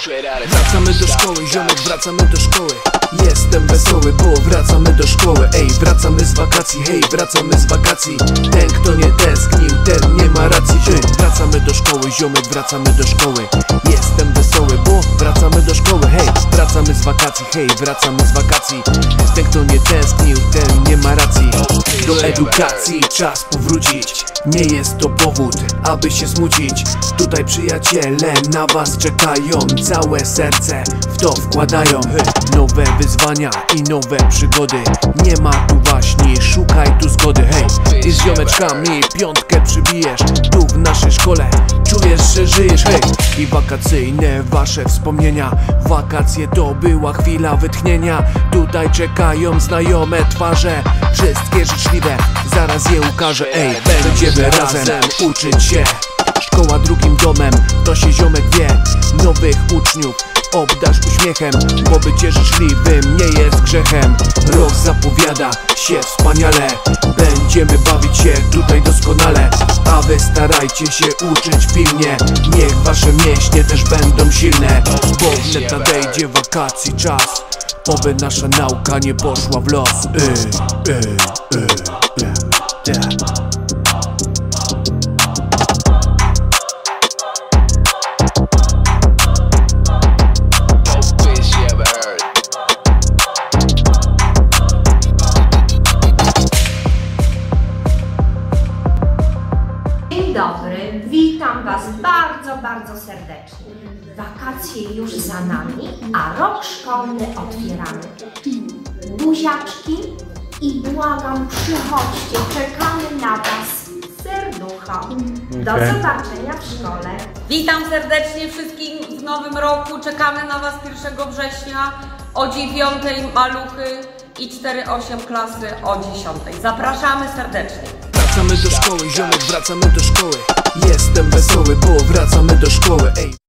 Wracamy do szkoły, ziomek, wracamy do szkoły. Jestem wesoły, bo wracamy do szkoły. Ej, wracamy z wakacji, hej, wracamy z wakacji. Ten, kto nie tęsknił, ten nie ma racji. Wracamy do szkoły, ziomek, wracamy do szkoły. Jestem wesoły, bo wracamy do szkoły. Hej, wracamy z wakacji, hej, wracamy z wakacji. Ten, kto nie tęsknił, ten nie ma racji. Do edukacji czas powrócić. Nie jest to powód, aby się smucić. Tutaj przyjaciele na was czekają. Całe serce w to wkładają. Nowe wyzwania i nowe przygody. Nie ma tu waśni, szukaj tu zgody. Hej, i z ziomeczkami piątkę przybijesz. Tu w naszej szkole czujesz, że żyjesz. Hej, i wakacyjne wasze wspomnienia. Wakacje to była chwila wytchnienia. Tutaj czekają znajome twarze. Wszystkie życzliwe, zaraz je ukażę. Ej, będziemy razem uczyć się. Szkoła drugim domem, to się ziomek wie. Nowych uczniów obdasz uśmiechem, bo bycie życzliwym nie jest grzechem. Rok zapowiada się wspaniale. Będziemy bawić się tutaj doskonale. A wy starajcie się uczyć pilnie. Niech wasze mięśnie też będą silne, bo wnet nadejdzie wakacji czas. Oby nasza nauka nie poszła w los. Dzień dobry, witam was bardzo serdecznie. Wakacje już za nami, a rok szkolny otwieramy. Buziaczki i błagam, przychodźcie, czekamy na was serducha. Do zobaczenia w szkole. Witam serdecznie wszystkich w nowym roku. Czekamy na was 1 września o 9 maluchy i 4-8 klasy o 10. Zapraszamy serdecznie. Wracamy do szkoły, ziomek, wracamy do szkoły. Jestem wesoły, bo wracamy do szkoły. Ej.